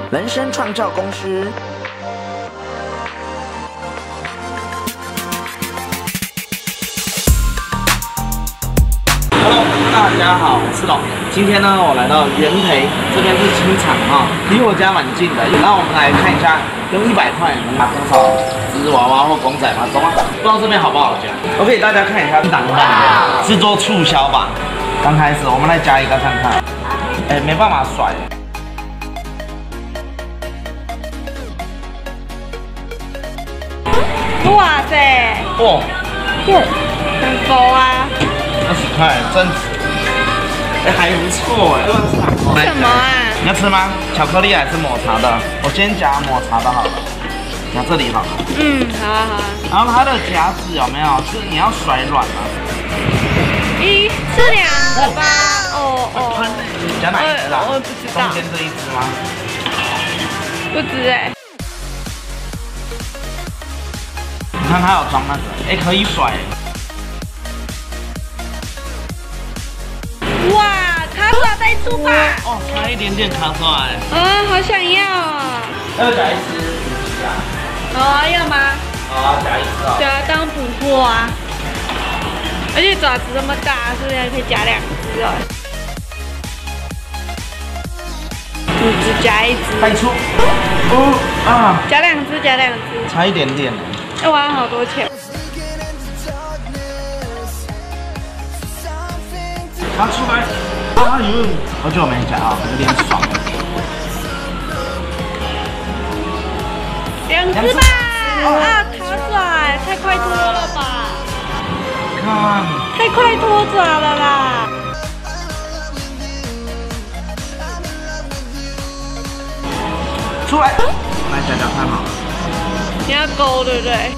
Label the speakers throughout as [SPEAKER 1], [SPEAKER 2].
[SPEAKER 1] 人生创造公司。Hello， 大家好，我是龙。今天呢，我来到元培，这边是清场哈，离我家蛮近的。那我们来看一下，用100块能拿多少只娃娃或公仔吗？走啊！不知道这边好不好夹。OK， 大家看一下这档饭是做促销吧？刚开始，我们来夹一个看看。没办法甩。
[SPEAKER 2] 哇塞！
[SPEAKER 1] 哦，
[SPEAKER 2] 很高啊
[SPEAKER 1] ！20块，真值。还不错哎。
[SPEAKER 2] 什么啊？
[SPEAKER 1] 你要吃吗？巧克力还是抹茶的？我先夹抹茶的好了，夹这里好了。
[SPEAKER 2] 好啊好啊。
[SPEAKER 1] 然后它的夹子有没有？是你要甩软吗？
[SPEAKER 2] 是2个吧？
[SPEAKER 1] 夹哪一只啊？
[SPEAKER 2] 我不知道。
[SPEAKER 1] 中间这一只吗？
[SPEAKER 2] 不知哎。
[SPEAKER 1] 你看它有装那个，可以甩。
[SPEAKER 2] 哇，卡爪再出吧！
[SPEAKER 1] 哦，差一点点卡爪哎。
[SPEAKER 2] 好想要啊！
[SPEAKER 1] 要夹一只，夹。
[SPEAKER 2] 要吗？
[SPEAKER 1] 好，夹一只啊。
[SPEAKER 2] 对啊，当补货啊。而且爪子这么大，是不是还可以夹2只哦？你只夹1只。
[SPEAKER 1] 太粗。
[SPEAKER 2] 夹2只，夹2只。
[SPEAKER 1] 差一点点。
[SPEAKER 2] 要花好多钱。
[SPEAKER 1] 拿出来！好久没夹啊，有点爽。
[SPEAKER 2] 2只吧！卡爪，太快脱了吧！
[SPEAKER 1] 看，
[SPEAKER 2] 太快脱爪了啦！
[SPEAKER 1] 出来，来夹夹看好了。
[SPEAKER 2] 你要勾对不对？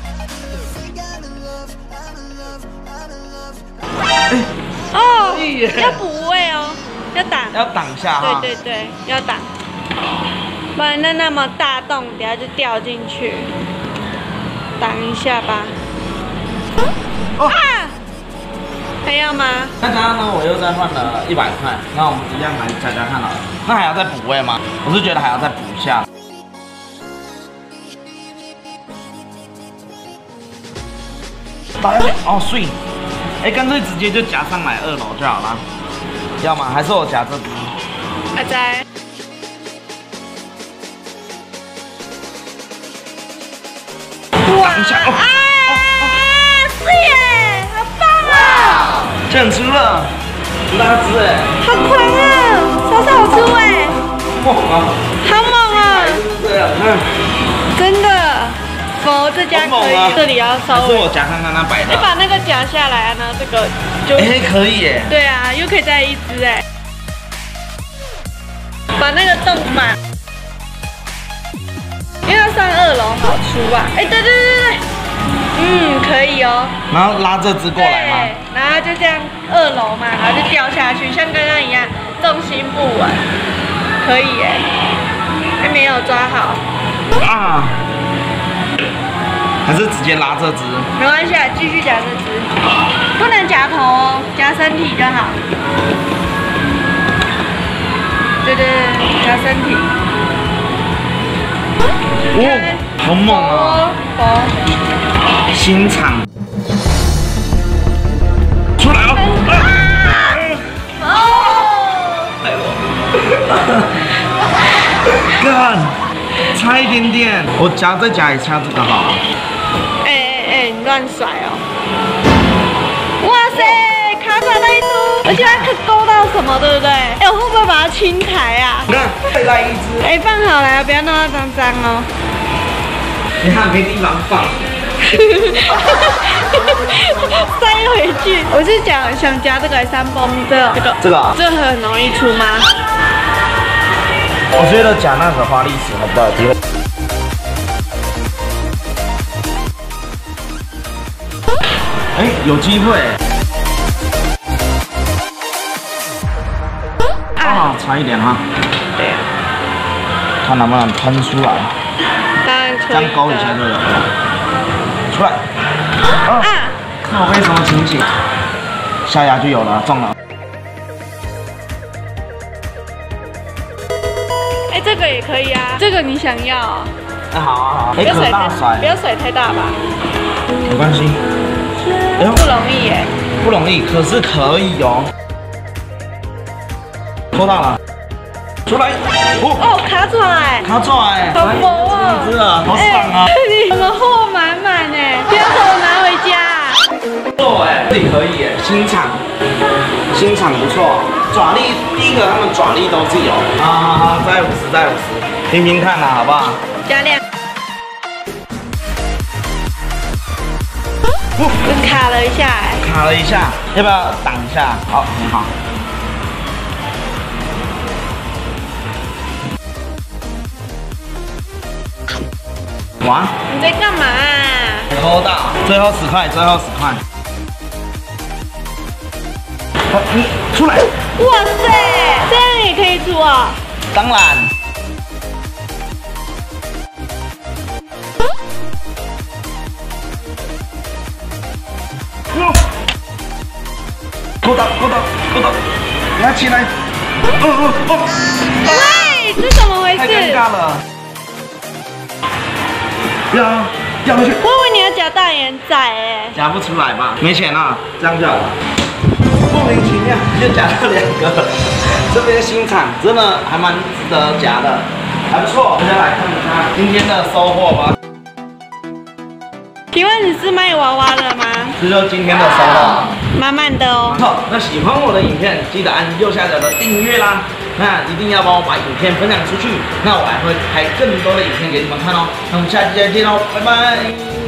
[SPEAKER 2] 要补位哦，要挡。
[SPEAKER 1] 要挡一下哈。
[SPEAKER 2] 对，要挡，不然那么大洞，等下就掉进去。挡一下吧。还要吗？
[SPEAKER 1] 那刚刚呢，我又再换了100块，那我们一样来夹夹看好了。那还要再补位吗？我是觉得还要再补一下。打下去碎。干脆直接就夹上来2楼就好了。要吗？还是我夹这只？
[SPEAKER 2] 阿仔。
[SPEAKER 1] 挡一下
[SPEAKER 2] 是耶，好棒啊！
[SPEAKER 1] 这样吃了，大只哎，
[SPEAKER 2] 好狂啊，超好吃哎，
[SPEAKER 1] 猛啊，
[SPEAKER 2] 好猛啊！
[SPEAKER 1] 这样，
[SPEAKER 2] 真的，这家可以，这里要稍微。
[SPEAKER 1] 是我夹看看它摆的。
[SPEAKER 2] 你把那个夹下来啊，然后这个就。
[SPEAKER 1] 可以耶。对
[SPEAKER 2] 啊，又可以再1只哎。把那个洞满，因为要上2楼好出啊。对，可以哦。
[SPEAKER 1] 然后拉这只过来吗？
[SPEAKER 2] 对，然后就这样2楼嘛，然后就掉下去，像刚刚一样，重心不稳，可以耶。还没有抓好。
[SPEAKER 1] 还是直接拉这只？
[SPEAKER 2] 没关系啊，继续夹这只，不能夹头哦，夹身体就好。对，夹身体。
[SPEAKER 1] 好猛啊！新场。出来干！差一点点，我再夹一下这个好了。
[SPEAKER 2] 你乱甩哦！哇塞，卡爪太多，而且它可勾到什么，对不对？我会不会把它清台啊？
[SPEAKER 1] 你看，再来1只。
[SPEAKER 2] 放好了，不要弄到脏脏哦。
[SPEAKER 1] 你看没地方放。
[SPEAKER 2] 塞回去。我是想夹这个3崩这个很容易出吗？
[SPEAKER 1] 我觉得夹那个花栗鼠还比较有机会。有机会。差一点哈。
[SPEAKER 3] 对啊。
[SPEAKER 1] 看能不能喷出来。
[SPEAKER 3] 当然可以。
[SPEAKER 1] 这样勾一下就有了。出来。靠背什么情景？下牙就有了，中了。
[SPEAKER 2] 哎，这个也可以啊，这个你想要？
[SPEAKER 1] 哎，好啊好。哎，
[SPEAKER 2] 不要甩
[SPEAKER 1] 可大甩
[SPEAKER 2] 不，要甩太大吧？
[SPEAKER 1] 没关系。哎呦，
[SPEAKER 2] 不容易耶。
[SPEAKER 1] 不容易，可是可以哦。抽到了，出来。
[SPEAKER 2] 哦，卡出来。
[SPEAKER 1] 卡出来，
[SPEAKER 2] 好佛哦！
[SPEAKER 1] 是啊，好爽啊！
[SPEAKER 2] 你们货满满哎，不要给我拿回家。
[SPEAKER 1] 不错哎，这里可以哎，新厂不错，爪力第一个他们爪力都是有啊，再50，拼拼看啦，好不好？
[SPEAKER 2] 加量。卡了一下哎。
[SPEAKER 1] 卡了一下，要不要挡一下？好，很好。哇！
[SPEAKER 2] 你在干嘛啊？
[SPEAKER 1] 抽到，最后10块，最后10块。好，你出来。
[SPEAKER 2] 哇塞，这样也可以出啊！
[SPEAKER 1] 当然。够到，你要起来。
[SPEAKER 2] 喂，这怎么回
[SPEAKER 1] 太尴
[SPEAKER 2] 事？
[SPEAKER 1] 尬了。掉回去。
[SPEAKER 2] 我以为你要夹大眼仔哎。
[SPEAKER 1] 夹不出来吧？没钱了，这样就好了。莫名其妙就夹到2个，这边新厂真的还蛮值得夹的，还不错。大家来看一下今天的收获吧。
[SPEAKER 2] 请问你是卖娃娃的吗？
[SPEAKER 1] 这就是今天的收获。
[SPEAKER 2] 满满的哦。
[SPEAKER 1] 好，那喜欢我的影片，记得按右下角的订阅啦。那一定要帮我把影片分享出去，那我还会拍更多的影片给你们看哦。那我们下期再见喽，拜拜。